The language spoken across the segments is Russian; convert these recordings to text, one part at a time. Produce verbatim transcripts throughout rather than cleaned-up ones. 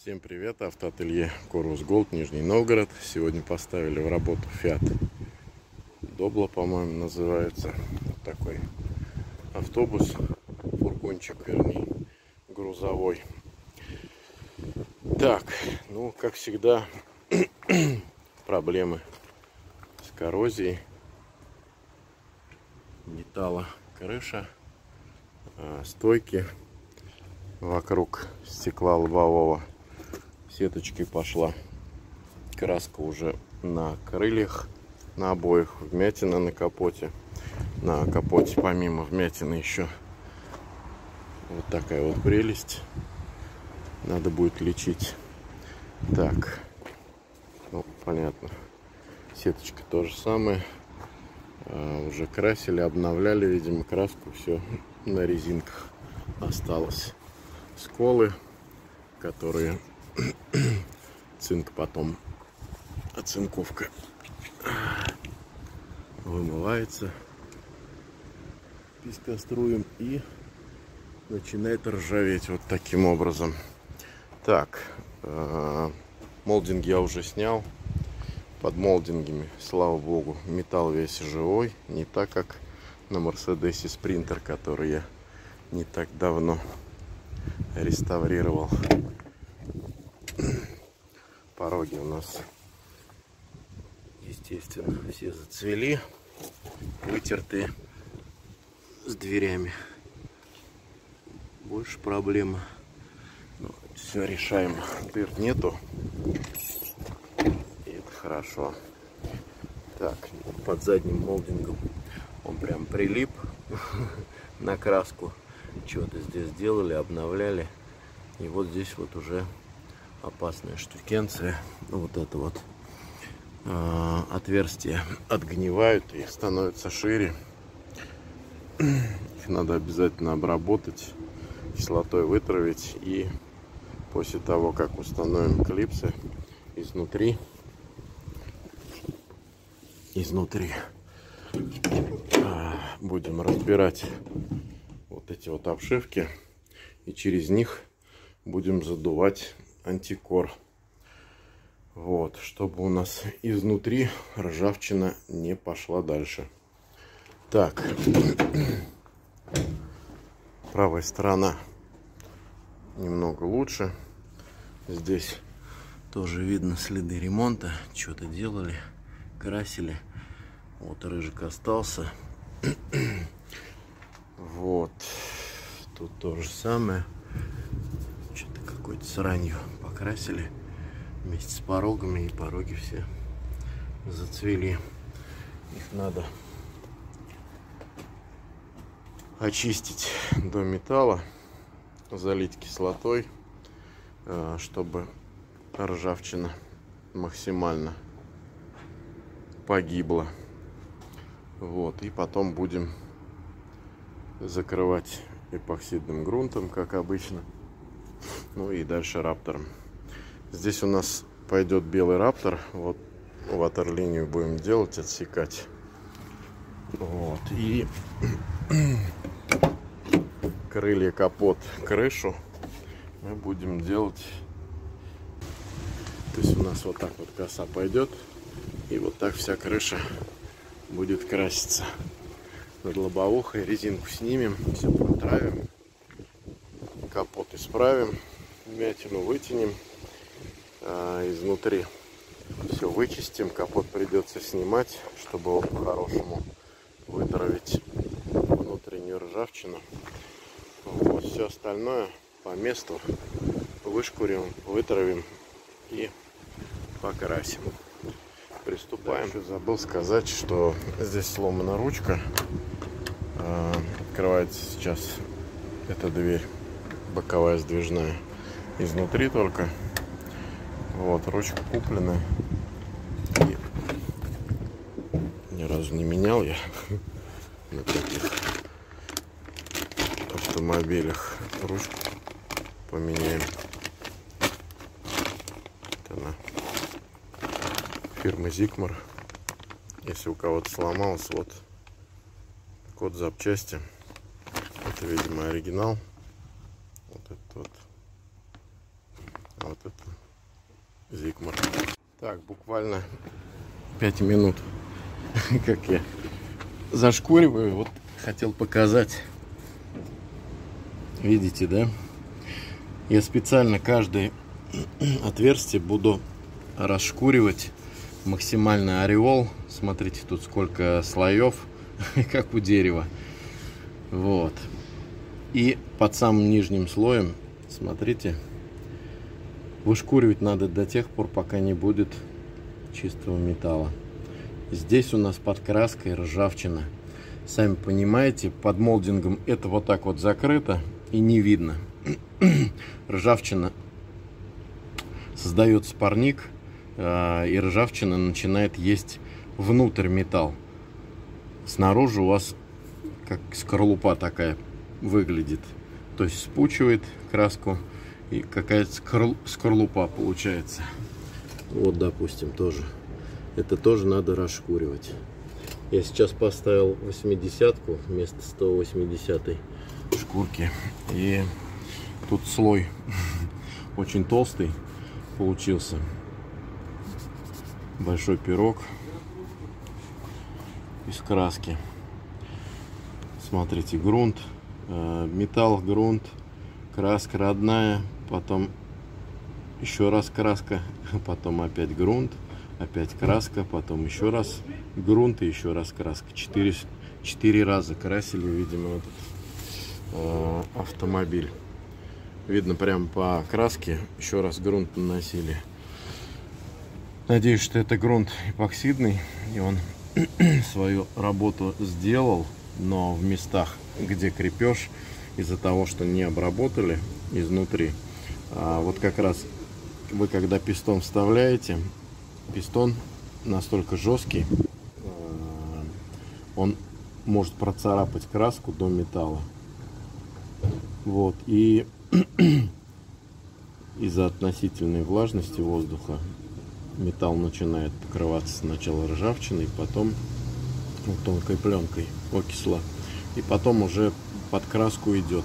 Всем привет, автоателье Corvus Gold, Нижний Новгород. Сегодня поставили в работу Fiat Doblo, по-моему, называется. Вот такой автобус, фургончик, вернее, грузовой. Так, ну, как всегда, проблемы с коррозией металла, крыша, стойки вокруг стекла лобового. Сеточкой пошла краска уже на крыльях, на обоих, вмятина на капоте. На капоте помимо вмятины еще вот такая вот прелесть. Надо будет лечить. Так, ну понятно. Сеточка то же самое. А, уже красили, обновляли, видимо, краску. Все на резинках осталось. Сколы, которые цинк потом, оцинковка вымывается пескоструем и начинает ржаветь вот таким образом. Так, э, молдинг я уже снял. Под молдингами, слава богу, металл весь живой, не так как на Мерседесе Спринтер, который я не так давно реставрировал. Пороги у нас, естественно, все зацвели, вытертые, с дверями. Больше проблемы. Но все решаем. Дыр нету. И это хорошо. Так, под задним молдингом он прям прилип на краску. Что-то здесь сделали, обновляли. И вот здесь вот уже опасная штукенция. Вот это вот э, отверстия отгнивают и становятся шире. Их надо обязательно обработать, кислотой вытравить. И после того, как установим клипсы, изнутри изнутри э, будем разбирать вот эти вот обшивки, и через них будем задувать антикор, вот, чтобы у нас изнутри ржавчина не пошла дальше. Так, правая сторона немного лучше. Здесь тоже видно следы ремонта, что-то делали, красили. Вот рыжик остался. Вот, тут то же самое. Что-то какой-то сранью покрасили вместе с порогами, и пороги все зацвели. Их надо очистить до металла, залить кислотой, чтобы ржавчина максимально погибла. Вот, и потом будем закрывать эпоксидным грунтом, как обычно. Ну и дальше раптором. Здесь у нас пойдет белый раптор. Вот ватерлинию будем делать, отсекать. Вот. И крылья, капот, крышу мы будем делать. То есть у нас вот так вот коса пойдет. И вот так вся крыша будет краситься. Над лобовухой резинку снимем, все протравим, капот исправим, вмятину вытянем, а изнутри все вычистим. Капот придется снимать, чтобы его по-хорошему вытравить внутреннюю ржавчину. Вот, все остальное по месту вышкурим, вытравим и покрасим. Приступаем. Еще забыл сказать, что здесь сломана ручка. Открывается сейчас эта дверь, боковая сдвижная, изнутри только. Вот, ручка купленная. И ни разу не менял я на таких автомобилях. Ручку поменяем. Это она фирмы Зикмар. Если у кого-то сломалось, вот код запчасти. Это, видимо, оригинал. Вот этот вот. вот это Зигмар. Так, буквально пять минут, как я зашкуриваю. Вот хотел показать. Видите, да? Я специально каждое отверстие буду расшкуривать максимально ореол. Смотрите, тут сколько слоев, как у дерева. Вот. И под самым нижним слоем, смотрите, вышкуривать надо до тех пор, пока не будет чистого металла. Здесь у нас под краской ржавчина. Сами понимаете, под молдингом это вот так вот закрыто и не видно. Ржавчина, создается парник, и ржавчина начинает есть внутрь металл. Снаружи у вас как скорлупа такая выглядит. То есть спучивает краску, и какая-то скорлупа получается. Вот, допустим, тоже. Это тоже надо расшкуривать. Я сейчас поставил восьмидесятку вместо сто восьмидесятой шкурки. И тут слой очень толстый получился. Большой пирог из краски. Смотрите, грунт, металл, грунт, краска родная, потом еще раз краска, потом опять грунт, опять краска, потом еще раз грунт и еще раз краска. Четыре, четыре раза красили, видимо, этот э, автомобиль. Видно прямо по краске, еще раз грунт наносили. Надеюсь, что это грунт эпоксидный, и он свою работу сделал, но в местах, где крепеж, из-за того, что не обработали изнутри, а вот как раз вы, когда пистон вставляете, пистон настолько жесткий, он может процарапать краску до металла. Вот, и из-за относительной влажности воздуха металл начинает покрываться сначала ржавчиной, потом ну, тонкой пленкой окисло, и потом уже под краску идет.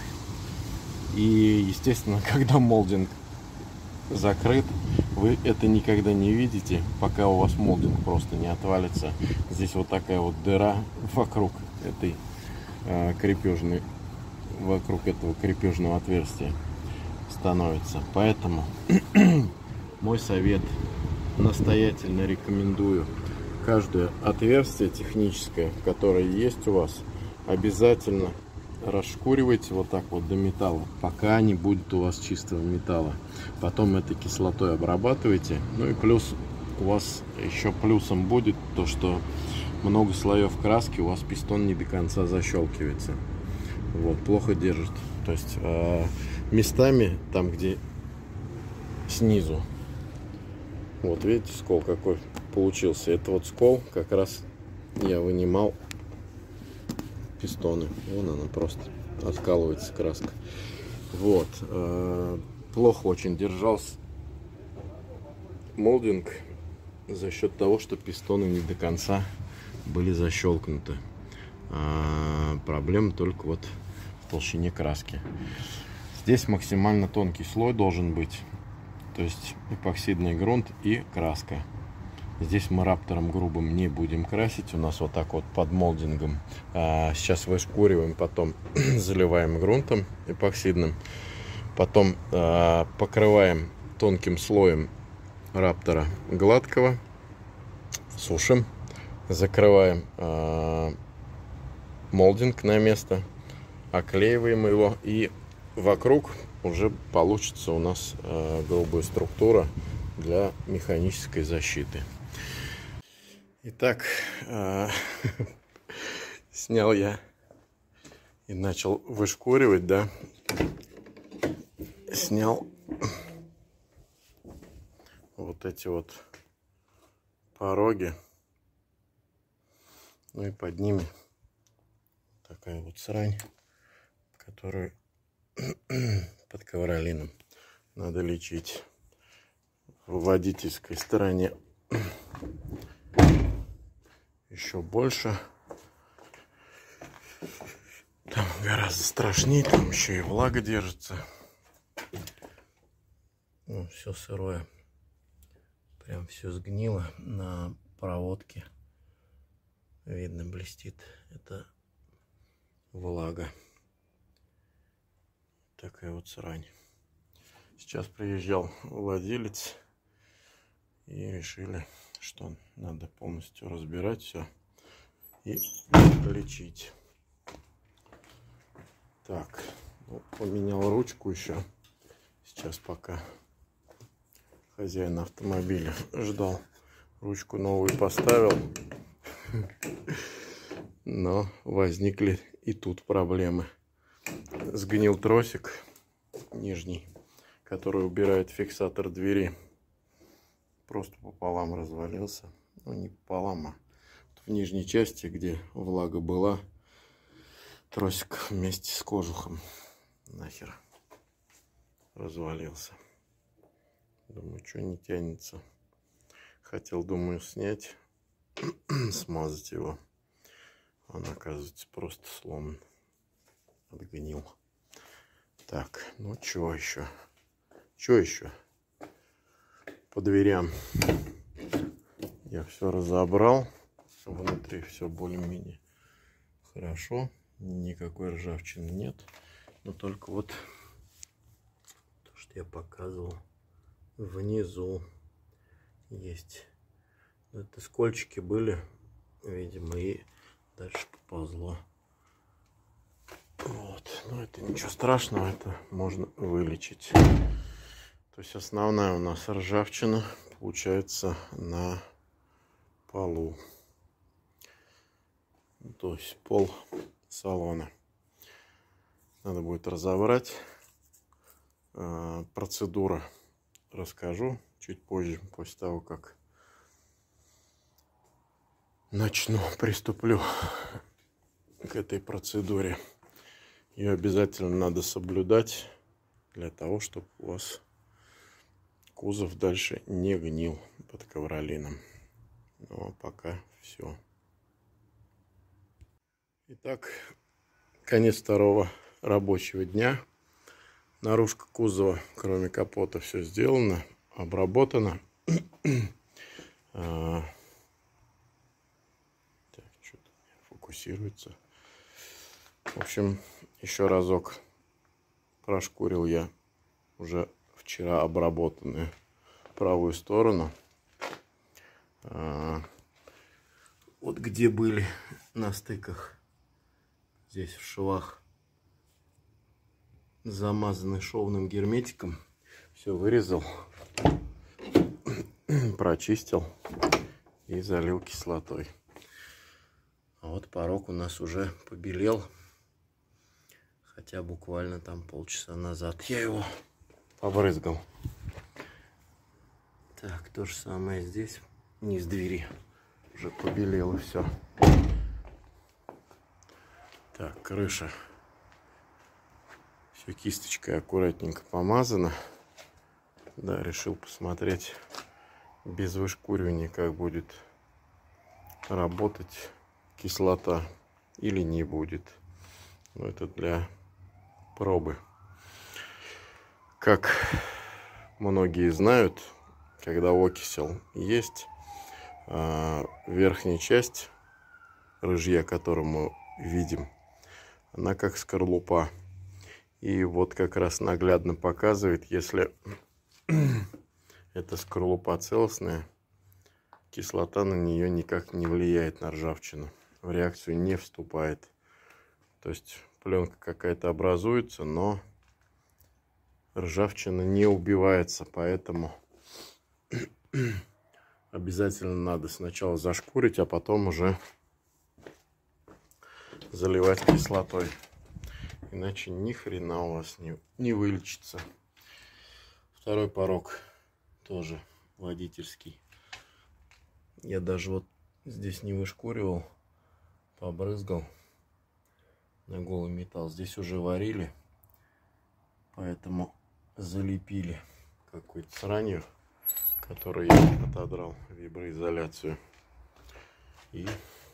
И естественно, когда молдинг закрыт, вы это никогда не видите, пока у вас молдинг просто не отвалится. Здесь вот такая вот дыра вокруг этой э, крепежной, вокруг этого крепежного отверстия становится. Поэтому мой совет: настоятельно рекомендую каждое отверстие техническое, которое есть у вас, обязательно расшкуривайте вот так вот до металла, пока не будет у вас чистого металла. Потом этой кислотой обрабатывайте. Ну и плюс у вас еще плюсом будет то, что много слоев краски, у вас пистон не до конца защелкивается. Вот, плохо держит. То есть э, местами, там где снизу, вот видите, скол какой получился. Это вот скол, как раз я вынимал пистоны. Вон она просто откалывается краска. Вот. Э, плохо очень держался молдинг за счет того, что пистоны не до конца были защелкнуты. А проблема только вот в толщине краски. Здесь максимально тонкий слой должен быть. То есть эпоксидный грунт и краска. Здесь мы раптором грубым не будем красить. У нас вот так вот под молдингом. А сейчас вышкуриваем, потом заливаем грунтом эпоксидным. Потом а, покрываем тонким слоем раптора гладкого. Сушим. Закрываем а, молдинг на место. Оклеиваем его. И вокруг уже получится у нас а, грубая структура для механической защиты. Итак, э, снял я и начал вышкуривать, да, снял вот эти вот пороги, ну и под ними такая вот срань, которую под ковролином надо лечить. В водительской стороне еще больше, там гораздо страшнее, там еще и влага держится. Ну, все сырое. Прям все сгнило на проводке. Видно, блестит. Это влага. Такая вот срань. Сейчас приезжал владелец и решили, что надо полностью разбирать все и лечить. Так, ну, поменял ручку еще. Сейчас пока хозяин автомобиля ждал, ручку новую поставил. Но возникли и тут проблемы. Сгнил тросик нижний, который убирает фиксатор двери. Просто пополам развалился. Ну, не пополам, а в нижней части, где влага была, тросик вместе с кожухом нахер развалился. Думаю, что не тянется. Хотел, думаю, снять, смазать его. Он, оказывается, просто сломан. Отгнил. Так, ну что еще? Что еще? По дверям я все разобрал. Внутри все более-менее хорошо. Никакой ржавчины нет. Но только вот то, что я показывал, внизу есть. Это скольчики были, видимо, и дальше поползло. Вот, но это ничего страшного, это можно вылечить. То есть основная у нас ржавчина получается на полу. То есть пол салона. Надо будет разобрать. Процедура расскажу чуть позже, после того, как начну, приступлю к этой процедуре. Ее обязательно надо соблюдать для того, чтобы у вас кузов дальше не гнил под ковролином. Ну а пока все. Итак, конец второго рабочего дня. Наружка кузова, кроме капота, все сделано, обработано. Так, что-то фокусируется. В общем, еще разок прошкурил я уже вчера обработанную правую сторону. Вот где были на стыках, здесь в швах, замазаны шовным герметиком. Все вырезал, прочистил и залил кислотой. А вот порог у нас уже побелел. Хотя буквально там полчаса назад я его побрызгал. Так, то же самое здесь. Низ двери уже побелело все. Так, крыша. Все кисточкой аккуратненько помазано. Да, решил посмотреть без вышкуривания, как будет работать кислота или не будет. Но это для пробы. Как многие знают, когда окисел есть, верхняя часть рыжья, которую мы видим, она как скорлупа. И вот как раз наглядно показывает, если эта скорлупа целостная, кислота на нее никак не влияет, на ржавчину. В реакцию не вступает. То есть пленка какая-то образуется, но ржавчина не убивается, поэтому обязательно надо сначала зашкурить, а потом уже заливать кислотой. Иначе ни хрена у вас не, не вылечится. Второй порог тоже водительский. Я даже вот здесь не вышкуривал, побрызгал на голый металл. Здесь уже варили, поэтому залепили какой-то сранью, которую я отодрал виброизоляцию. И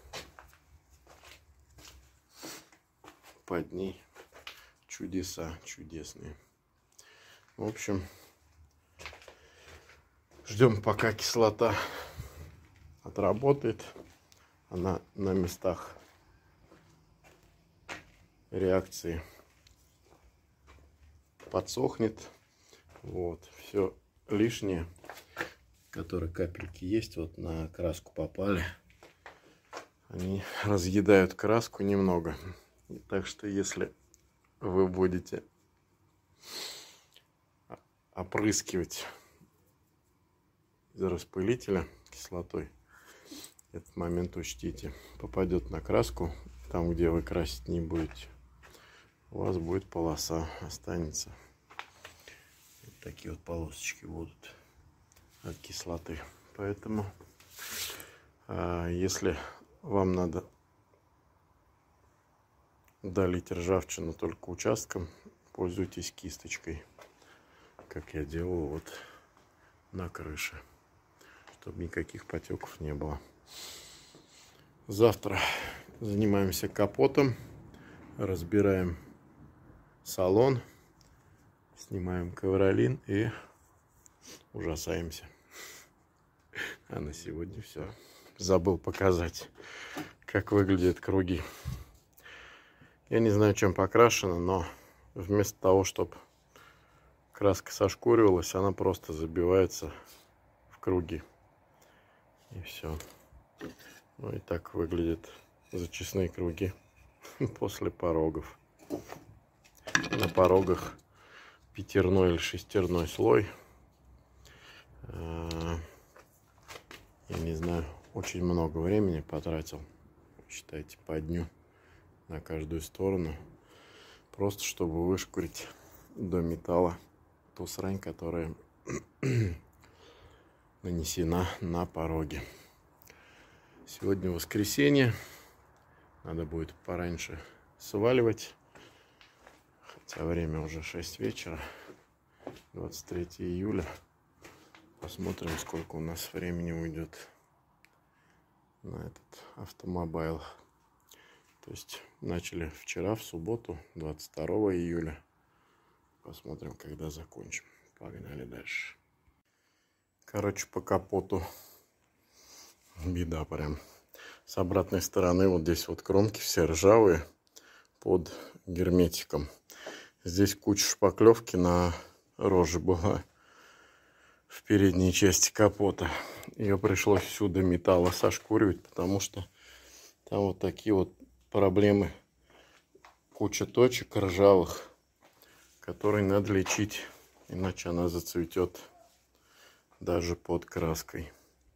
под ней чудеса чудесные. В общем, Ждем, пока кислота отработает. Она на местах реакции подсохнет. Вот, все лишнее, которые капельки есть, вот на краску попали, они разъедают краску немного. Так что если вы будете опрыскивать из распылителя кислотой, этот момент учтите. Попадет на краску, там, где вы красить не будете, у вас будет полоса, останется. Вот такие вот полосочки будут от кислоты. Поэтому, а, если вам надо удалить ржавчину только участком, пользуйтесь кисточкой, как я делаю вот на крыше, чтобы никаких потеков не было. Завтра занимаемся капотом, разбираем салон, снимаем ковролин и ужасаемся. А на сегодня все. Забыл показать, как выглядят круги. Я не знаю, чем покрашено, но вместо того, чтобы краска сошкуривалась, она просто забивается в круги. И все. Ну и так выглядят зачистные круги после порогов. На порогах пятерной или шестерной слой. Я не знаю, очень много времени потратил. Считайте, по дню на каждую сторону. Просто чтобы вышкурить до металла ту срань, которая нанесена на пороге. Сегодня воскресенье. Надо будет пораньше сваливать. Хотя время уже шесть вечера. двадцать третье июля. Посмотрим, сколько у нас времени уйдет на этот автомобиль. То есть начали вчера, в субботу, двадцать второго июля. Посмотрим, когда закончим. Погнали дальше. Короче, по капоту беда прям. С обратной стороны вот здесь вот кромки все ржавые под герметиком. Здесь куча шпаклевки на роже была в передней части капота. Ее пришлось всюду металла сошкуривать, потому что там вот такие вот проблемы. Куча точек ржавых, которые надо лечить, иначе она зацветет даже под краской.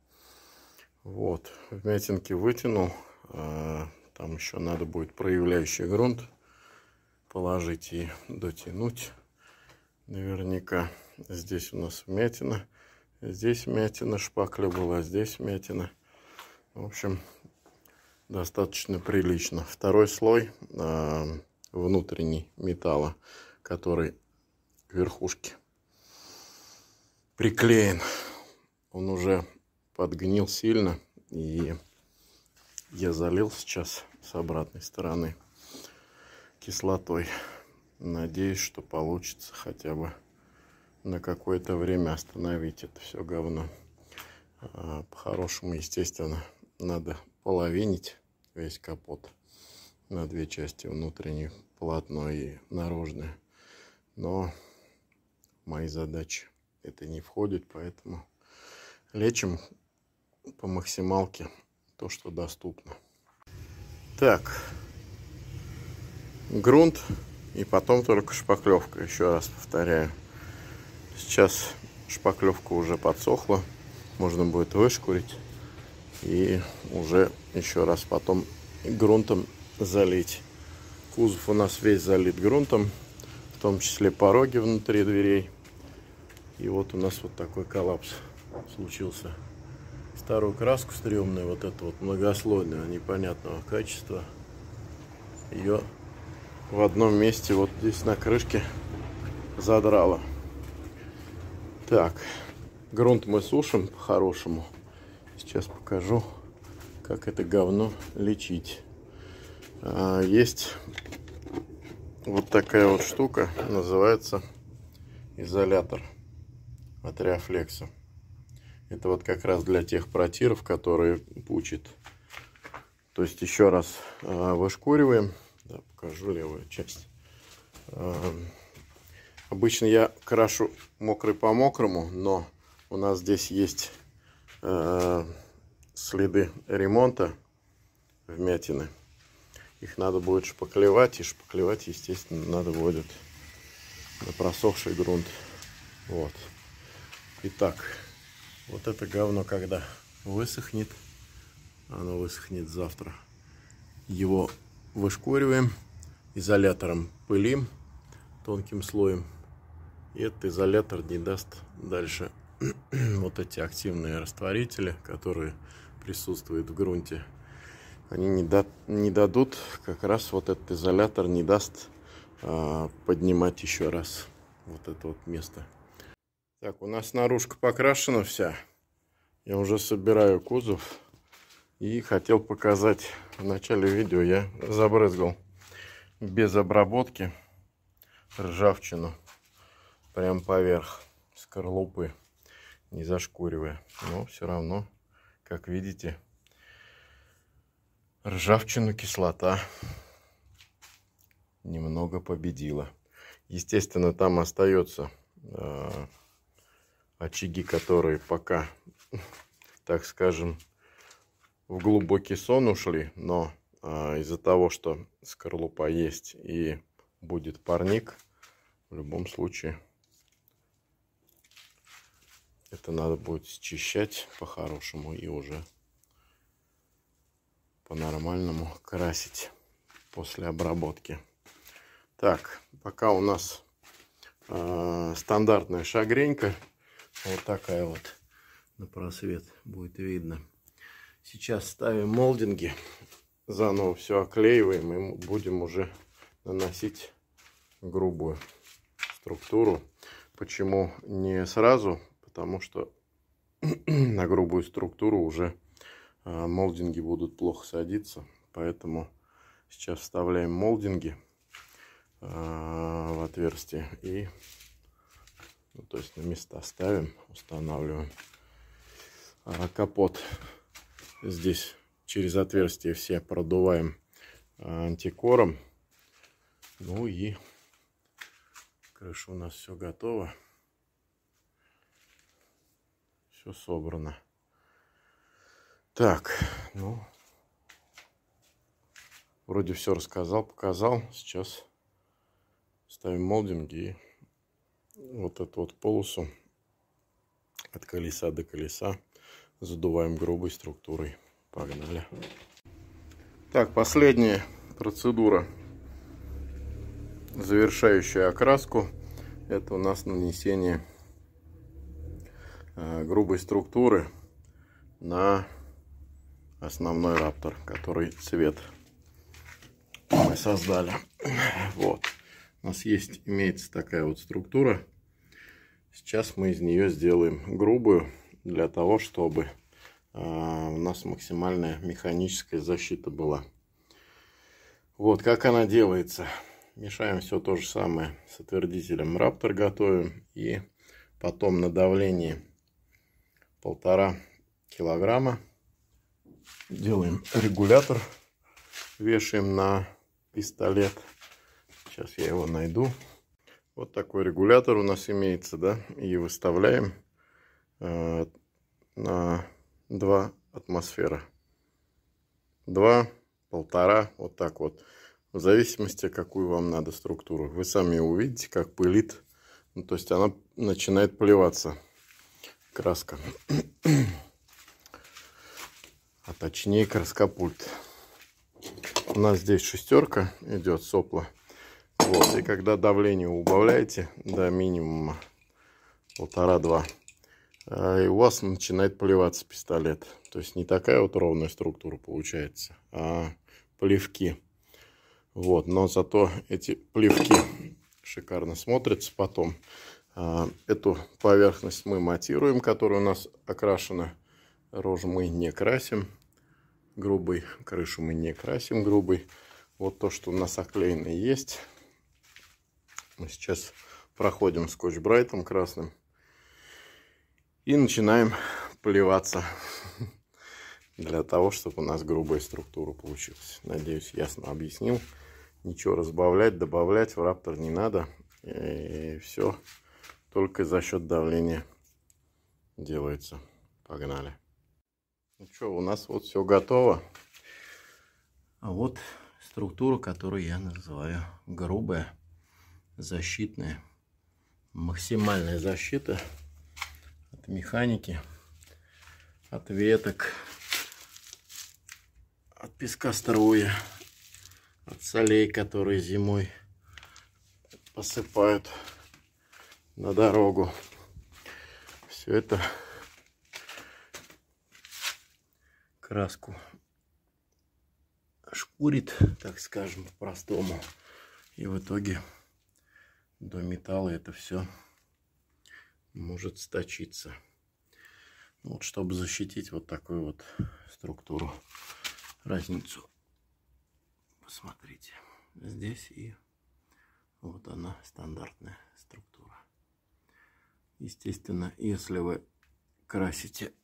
Вот, вмятинки вытянул. Там еще надо будет проявляющий грунт положить и дотянуть. Наверняка здесь у нас вмятина, здесь вмятина, шпакля была, здесь вмятина. В общем, достаточно прилично. Второй слой внутренний металла, который к верхушке приклеен, он уже подгнил сильно, и я залил сейчас с обратной стороны кислотой. Надеюсь, что получится хотя бы на какое-то время остановить это все говно. По-хорошему, естественно, надо половинить весь капот на две части, внутреннее полотно и наружное. Но в мои задачи это не входит, поэтому лечим по максималке то, что доступно. Так, грунт и потом только шпаклевка. Еще раз повторяю, сейчас шпаклевка уже подсохла, можно будет вышкурить и уже еще раз потом грунтом залить. Кузов у нас весь залит грунтом, в том числе пороги внутри дверей. И вот у нас вот такой коллапс случился. Старую краску стрёмную, вот эту вот многослойную, непонятного качества, ее в одном месте вот здесь на крышке задрало. Так, грунт мы сушим по-хорошему. Сейчас покажу, как это говно лечить. А, есть вот такая вот штука, называется изолятор от Реафлекса. Это вот как раз для тех протиров, которые пучат. То есть еще раз э, вышкуриваем. Да, покажу левую часть. Э, обычно я крашу мокрый по мокрому, но у нас здесь есть э, следы ремонта, вмятины. Их надо будет шпаклевать, и шпаклевать, естественно, надо будет на просохший грунт. Вот. Итак, вот это говно, когда высохнет, оно высохнет завтра, его вышкуриваем, изолятором пылим тонким слоем, и этот изолятор не даст дальше вот эти активные растворители, которые присутствуют в грунте. Они не, да, не дадут, как раз вот этот изолятор не даст а, поднимать еще раз вот это вот место. Так, у нас наружка покрашена вся. Я уже собираю кузов. И хотел показать, в начале видео я забрызгал без обработки ржавчину прям поверх скорлупы, не зашкуривая. Но все равно, как видите, ржавчину кислота немного победила. Естественно, там остается э, очаги, которые пока, так скажем, в глубокий сон ушли, но э, из-за того, что скорлупа есть и будет парник, в любом случае это надо будет счищать по-хорошему и уже по-нормальному красить после обработки. Так, пока у нас э, стандартная шагренька, вот такая вот на просвет будет видно. Сейчас ставим молдинги, заново все оклеиваем и будем уже наносить грубую структуру. Почему не сразу? Потому что на грубую структуру уже а, молдинги будут плохо садиться. Поэтому сейчас вставляем молдинги а, в отверстие и, ну, то есть на места ставим, устанавливаем. А, капот здесь через отверстие все продуваем а, антикором. Ну и крыша у нас все готово. Все собрано. Так, ну, вроде все рассказал, показал. Сейчас ставим молдинги и вот эту вот полосу от колеса до колеса задуваем грубой структурой. Погнали. Так, последняя процедура, завершающая окраску, это у нас нанесение э, грубой структуры на основной раптор, который цвет мы создали. Вот, у нас есть, имеется такая вот структура. Сейчас мы из нее сделаем грубую, для того чтобы э, у нас максимальная механическая защита была. Вот как она делается. Мешаем все то же самое с отвердителем раптор, готовим, и потом на давлении полтора килограмма делаем регулятор, вешаем на пистолет. Сейчас я его найду. Вот такой регулятор у нас имеется, да, и выставляем э, на два атмосфера, два, полтора, вот так вот. В зависимости, какую вам надо структуру. Вы сами увидите, как пылит. Ну, то есть она начинает плеваться, краска. А точнее краскопульт. У нас здесь шестерка идет, сопла. Вот. И когда давление убавляете до минимума полтора-два, и у вас начинает поливаться пистолет. То есть не такая вот ровная структура получается, а плевки. Вот, но зато эти плевки шикарно смотрятся потом. А, эту поверхность мы матируем, которая у нас окрашена. Рожу мы не красим грубой, крышу мы не красим грубой. Вот то, что у нас оклеено, есть. Мы сейчас проходим скотч-брайтом красным и начинаем поливаться для того, чтобы у нас грубая структура получилась. Надеюсь, ясно объяснил. Ничего разбавлять, добавлять в Раптор не надо. И все только за счет давления делается. Погнали. Ну что, у нас вот все готово. А вот структура, которую я называю грубая, защитная. Максимальная защита от механики, от веток, от пескоструя, от солей, которые зимой посыпают на дорогу. Все это краску шкурит, так скажем, по-простому. И в итоге до металла это все может сточиться. Вот, чтобы защитить вот такую вот структуру. Разницу посмотрите. Здесь и вот она, стандартная структура. Естественно, если вы красите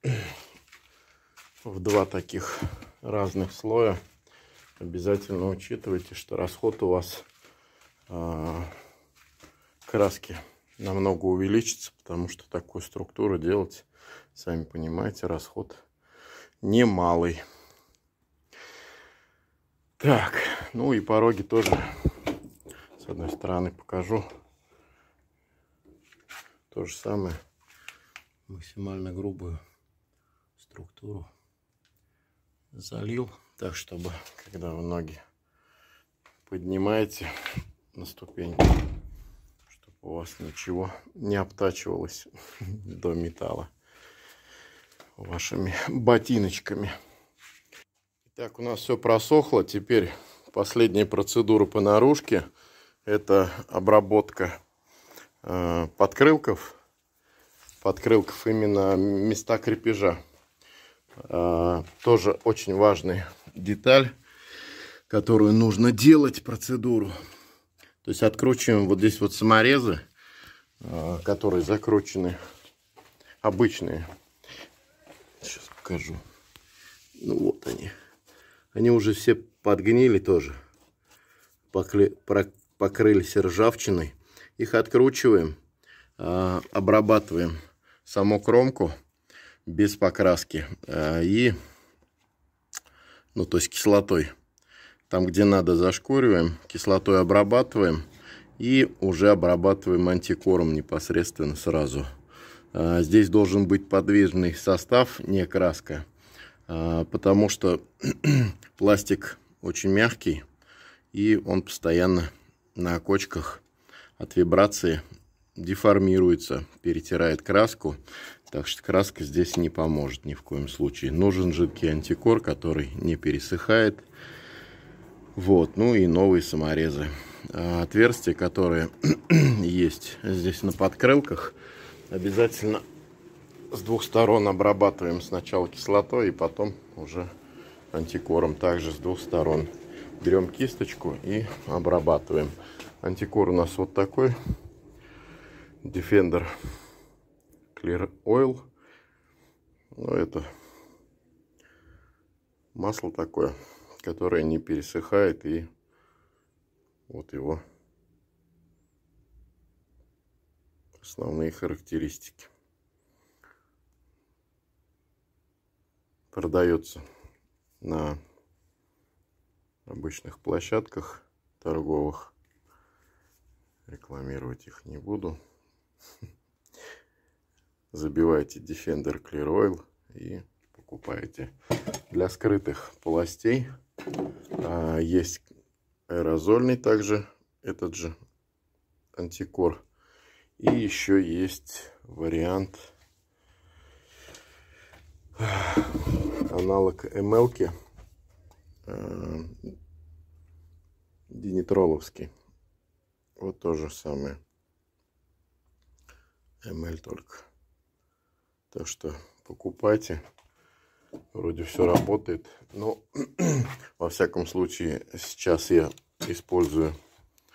в два таких разных слоя, обязательно учитывайте, что расход у вас э, краски намного увеличится, потому что такую структуру делать, сами понимаете, расход немалый. Так, ну и пороги тоже с одной стороны покажу. То же самое, максимально грубую структуру залил, так чтобы, когда вы ноги поднимаете на ступеньку, чтобы у вас ничего не обтачивалось до металла вашими ботиночками. Так, у нас все просохло. Теперь последняя процедура по наружке. Это обработка э, подкрылков. Подкрылков именно места крепежа. Э, тоже очень важная деталь, которую нужно делать процедуру. То есть откручиваем вот здесь вот саморезы, э, которые закручены, обычные. Сейчас покажу. Ну вот они. Они уже все подгнили тоже, покры, покрылись ржавчиной. Их откручиваем, э, обрабатываем саму кромку без покраски э, и, ну то есть кислотой. Там, где надо, зашкуриваем, кислотой обрабатываем и уже обрабатываем антикором непосредственно сразу. Э, здесь должен быть подвижный состав, не краска. Потому что пластик очень мягкий, и он постоянно на кочках от вибрации деформируется, перетирает краску. Так что краска здесь не поможет ни в коем случае. Нужен жидкий антикор, который не пересыхает. Вот, ну и новые саморезы. Отверстия, которые есть здесь на подкрылках, обязательно с двух сторон обрабатываем, сначала кислотой и потом уже антикором. Также с двух сторон берем кисточку и обрабатываем. Антикор у нас вот такой. Defender Clear Oil. Ну, это масло такое, которое не пересыхает. И вот его основные характеристики. Продается на обычных площадках торговых. Рекламировать их не буду. Забивайте Defender Clear Oil и покупаете. Для скрытых полостей а, есть аэрозольный также, этот же антикор. И еще есть вариант, аналог эмэлки, э, динитроловский. Вот то же самое. эм эл только. Так что покупайте. Вроде все работает. Но во всяком случае сейчас я использую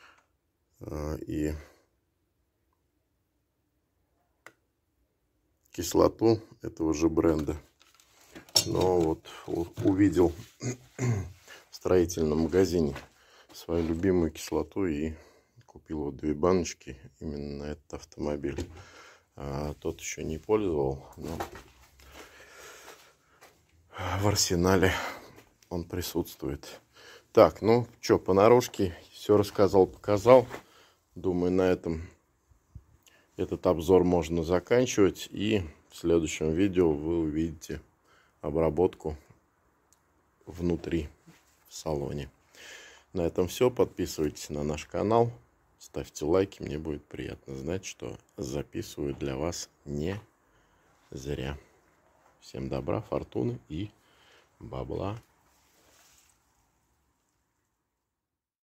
э, и кислоту этого же бренда. Но вот увидел в строительном магазине свою любимую кислоту и купил вот две баночки именно на этот автомобиль. А тот еще не пользовал, но в арсенале он присутствует. Так, ну что, понарошке все рассказал, показал. Думаю, на этом этот обзор можно заканчивать. И в следующем видео вы увидите обработку внутри, в салоне. На этом все. Подписывайтесь на наш канал. Ставьте лайки. Мне будет приятно знать, что записываю для вас не зря. Всем добра, фортуны и бабла.